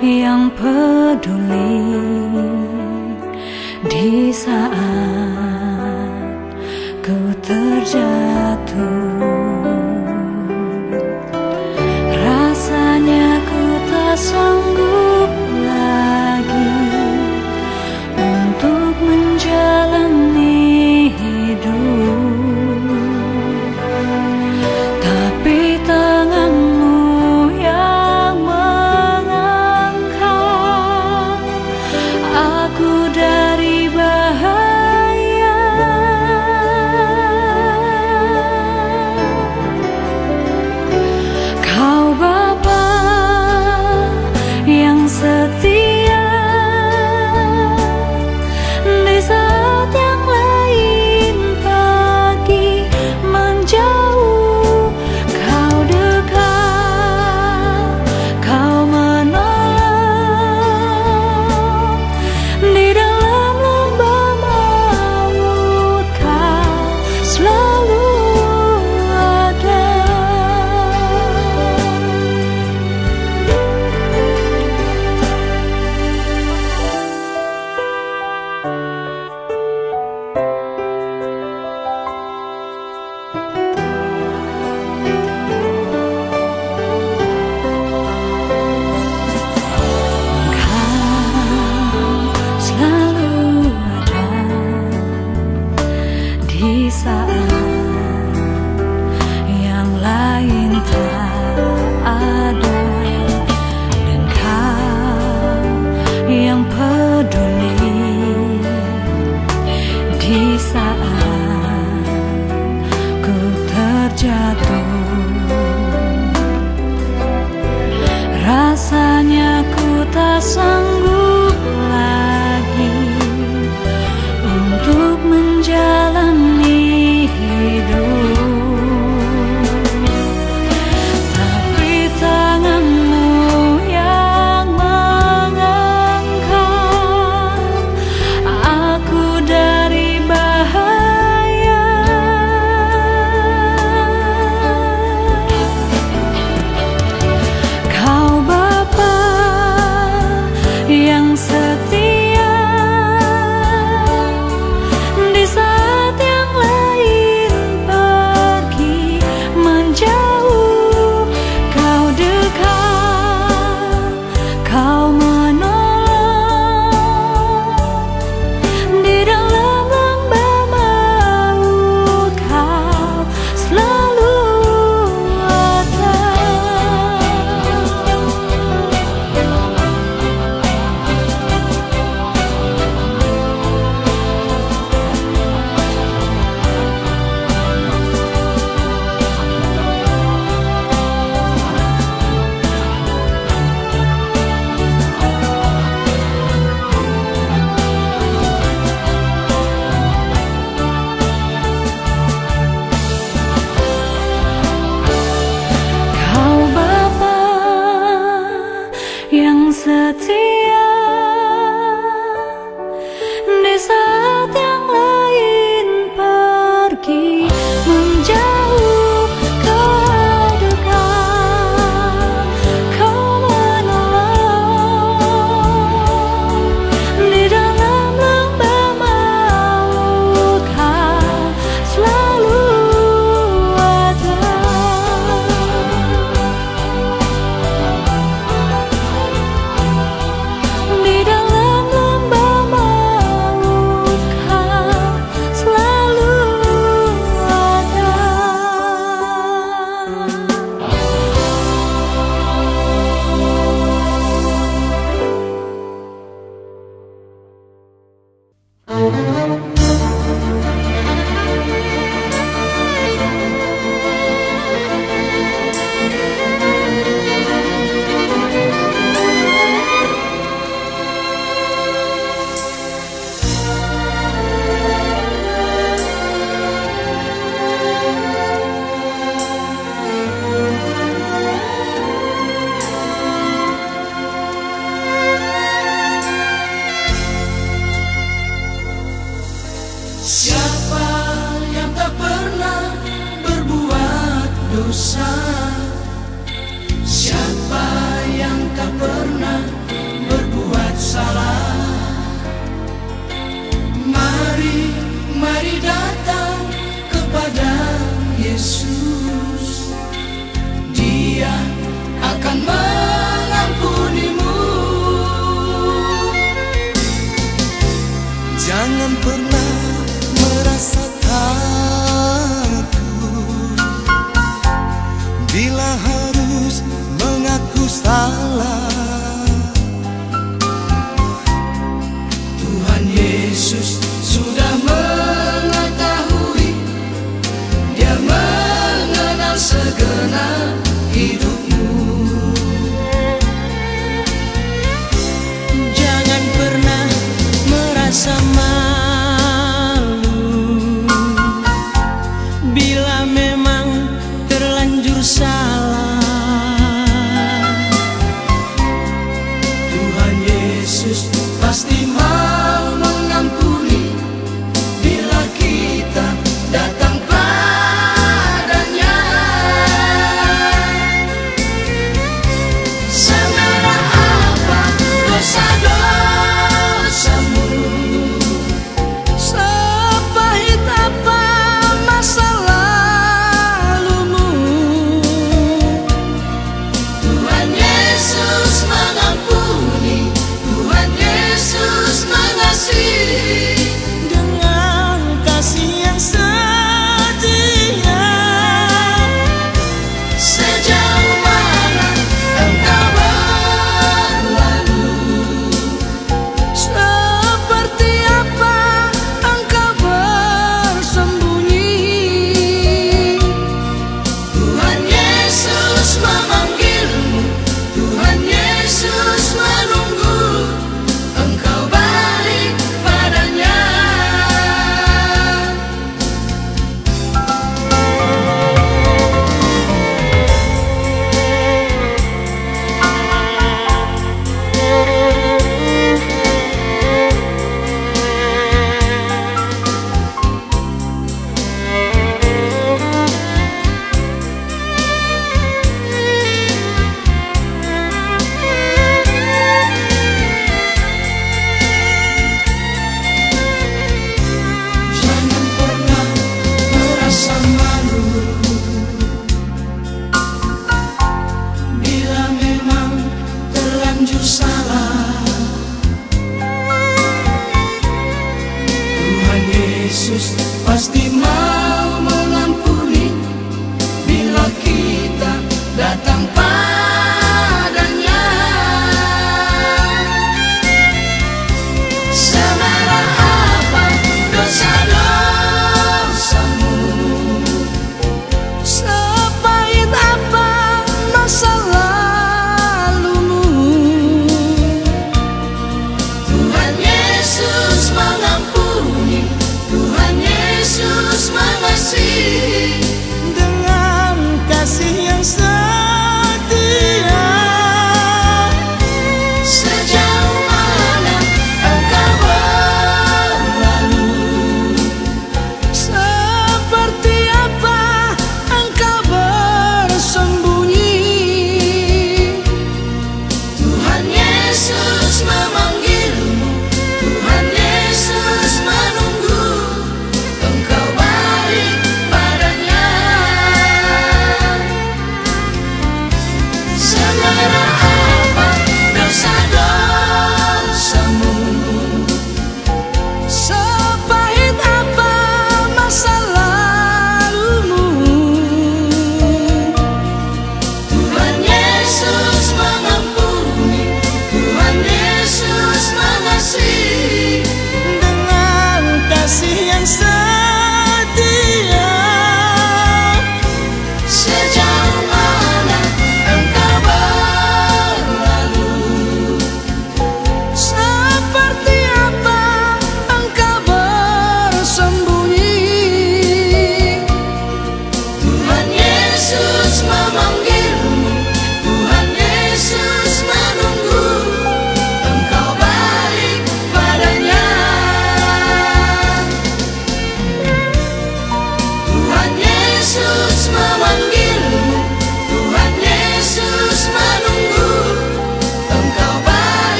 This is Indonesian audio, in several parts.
yang peduli di saat ku terjatuh. Rasanya ku tak sanggup lagi untuk menjalani hidup, tapi tanganmu yang mengangkat aku dari bahaya. Kau Bapa yang setia di saat yang lain pergi menjauh, kau dekat, kau menolong di dalam lembah maut, kau selalu ada. Selalu ada di saat yang lain tak ada, dan kau yang peduli di saat ku terjatuh. Rasanya ku tak sanggup lagi untuk menjalani hidup, tapi tanganmu yang mengangkat aku dari bahaya. Kau Bapa yang setia di saat yang lain pergi menjauh, kau dekat, kau menolong di dalam lembah maut, kau selalu ada. Kau Bapa yang setia di saat yang lain pergi menjauh, kau dekat, kau menolong di dalam lembah maut, kau selalu ada.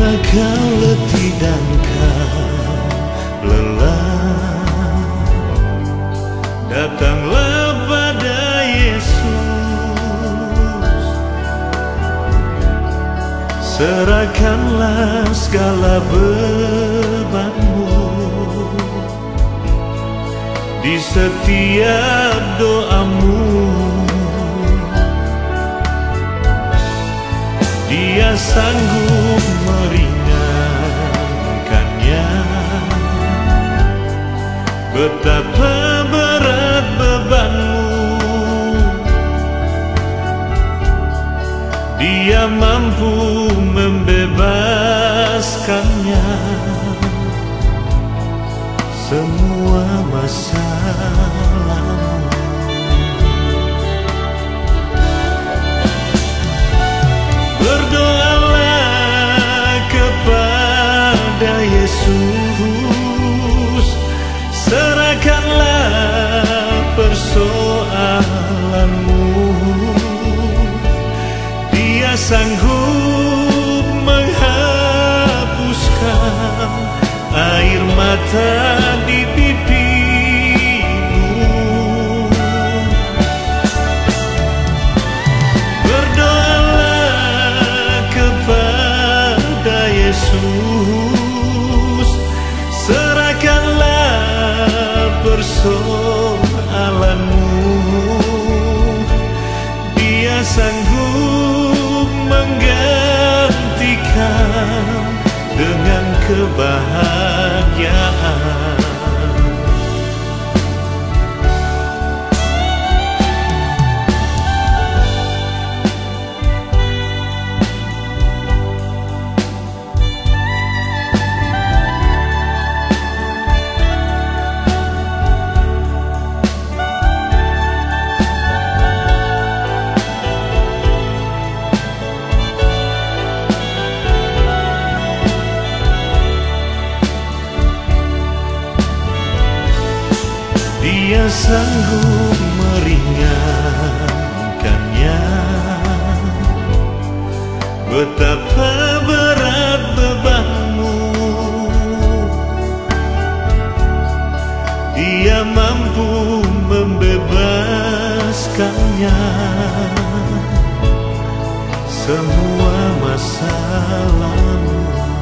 kau letih dan kau lelah, datanglah pada Yesus. Serahkanlah segala bebanmu di setiap doamu. Dia sanggup meringankannya. Betapa berat bebanmu, Dia mampu membebaskannya. Semua masalahmu, berdoalah kepada Yesus. Serahkanlah persoalanmu. Dia sanggup menghapuskan air mata di pipimu. Berdoalah kepada Yesus. Serahkanlah persoalanmu. Dia sanggup menggantikan dengan kebahagiaan. Dia sanggup meringankannya. Betapa berat bebanmu, Dia mampu membebaskannya. Semua masalahmu,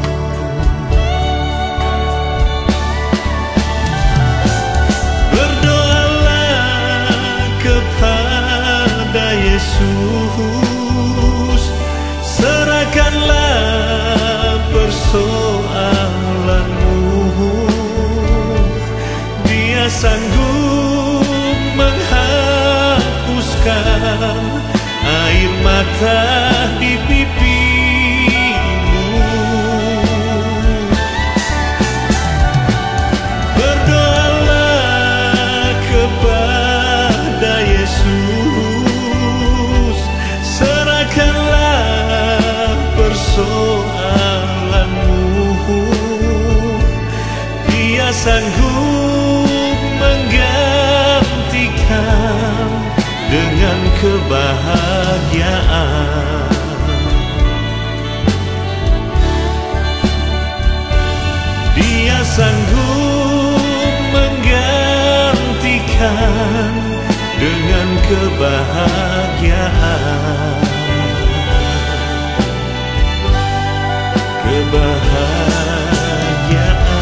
kepada Yesus. Serahkanlah persoalanmu. Dia sanggup menghapuskan air mata di pipimu. Berdoalah kepada Yesus. Serahkanlah persoalanmu. Dia sanggup menggantikan dengan kebahagiaan. Dia sanggup menggantikan dengan kebahagiaan. Kebahagiaan.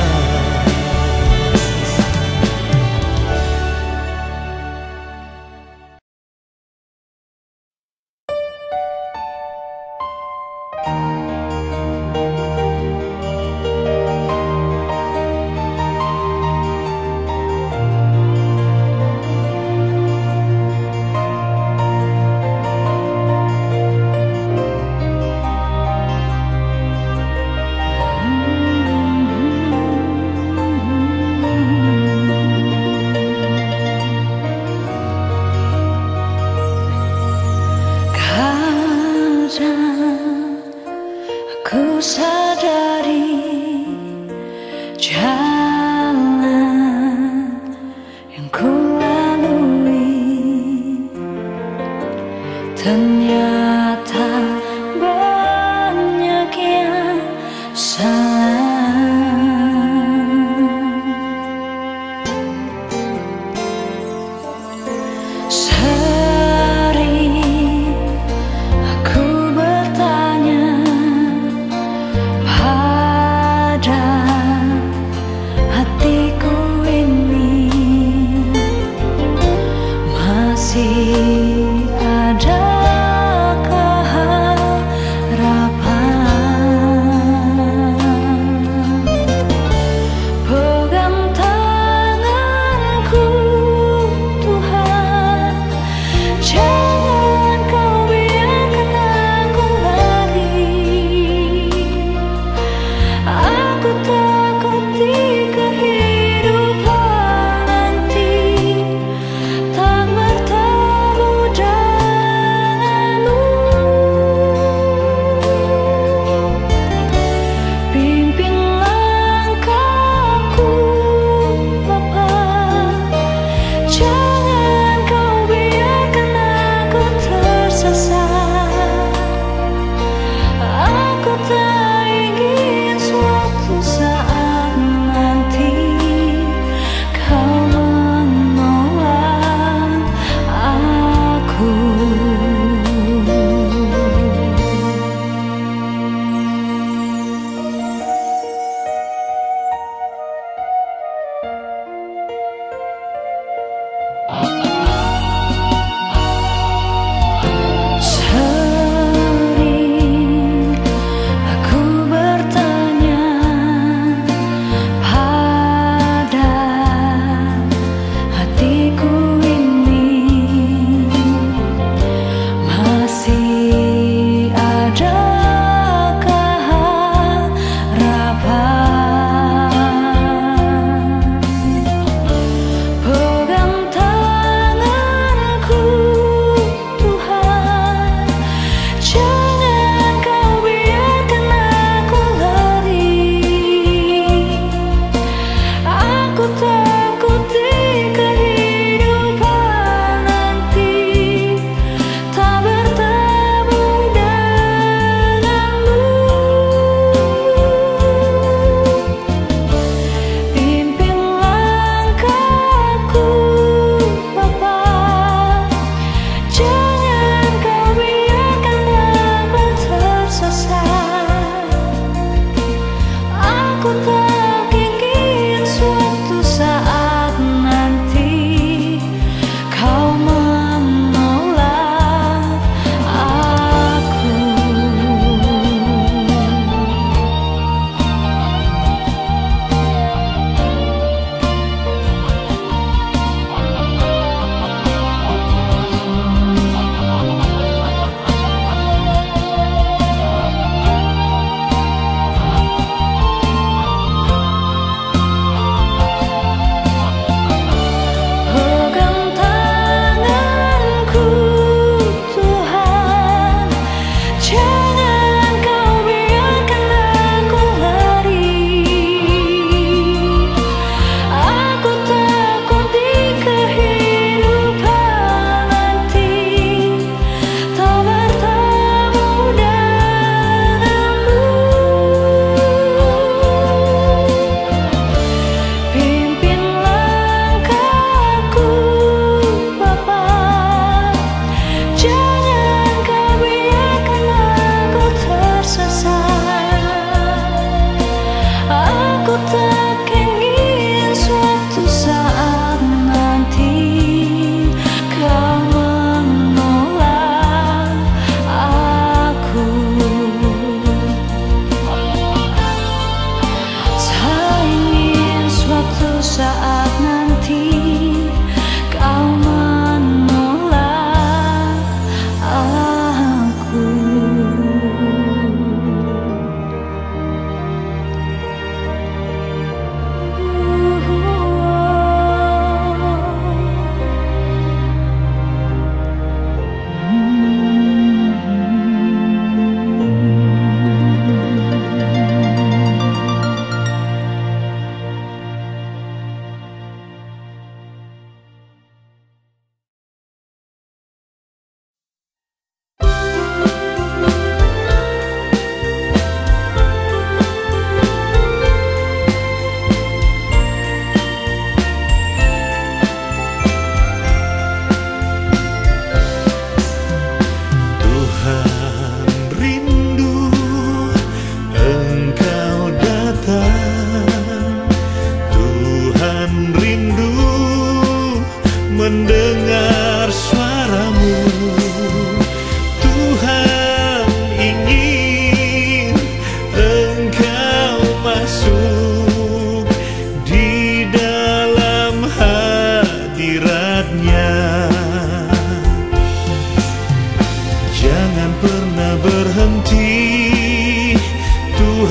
Ku sadari jalan yang ku lalui ternyata banyak yang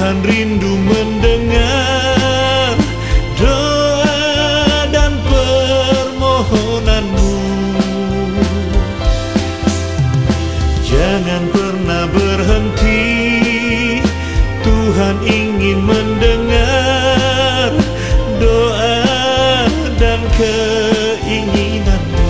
Tuhan rindu mendengar doa dan permohonanmu. Jangan pernah berhenti, Tuhan ingin mendengar doa dan keinginanmu.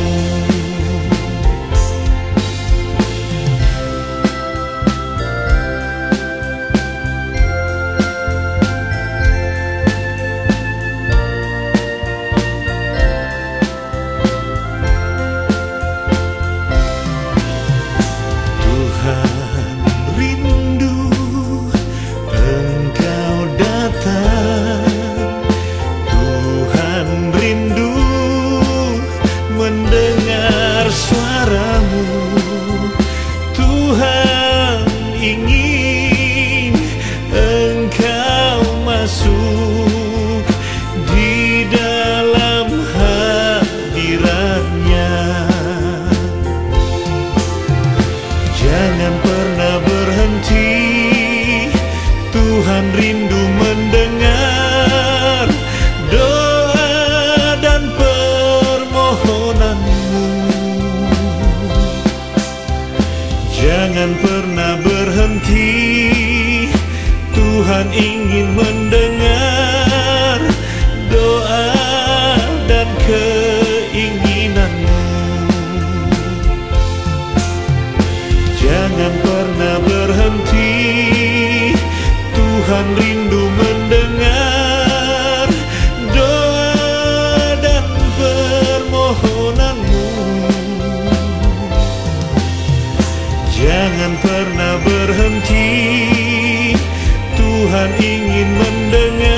Mendengar suaramu, Tuhan ingin Engkau masuk di dalam hadirat-Nya. Jangan pernah berhenti, Tuhan rindu mendengar doa dan permohonanmu. Jangan pernah berhenti, Tuhan ingin mendengar doa dan keinginanmu. Jangan pernah berhenti, Tuhan rindu mendengar doa dan permohonanmu. Jangan pernah berhenti, Tuhan ingin mendengar